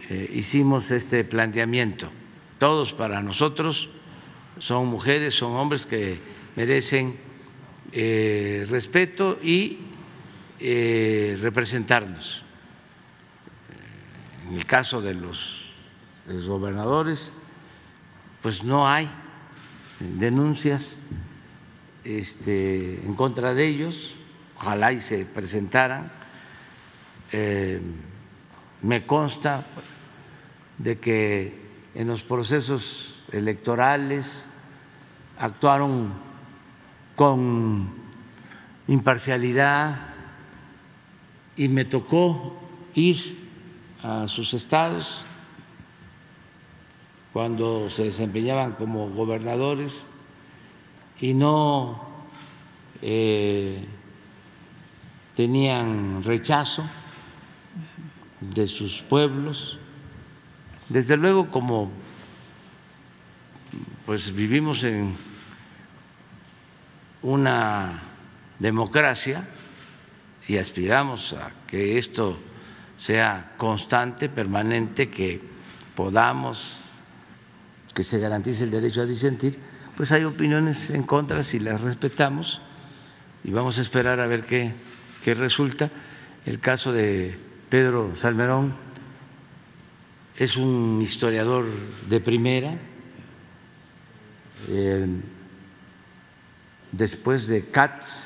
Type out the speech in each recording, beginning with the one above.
hicimos este planteamiento. Todos para nosotros son mujeres, son hombres que merecen respeto y representarnos. En el caso de los gobernadores, pues no hay denuncias en contra de ellos, ojalá y se presentaran. Me consta de que en los procesos electorales actuaron con imparcialidad y me tocó ir a sus estados cuando se desempeñaban como gobernadores y no tenían rechazo de sus pueblos. Desde luego, como pues vivimos en una democracia y aspiramos a que esto sea constante, permanente, que podamos, que se garantice el derecho a disentir, pues hay opiniones en contra si las respetamos y vamos a esperar a ver qué resulta. El caso de Pedro Salmerón es un historiador de primera, después de Katz,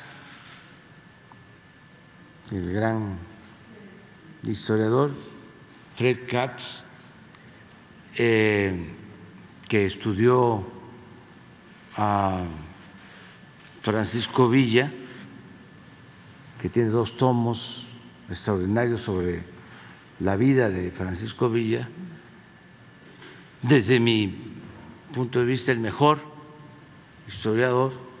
el gran historiador Fred Katz, que estudió a Francisco Villa, que tiene 2 tomos extraordinarios sobre la vida de Francisco Villa, desde mi punto de vista el mejor historiador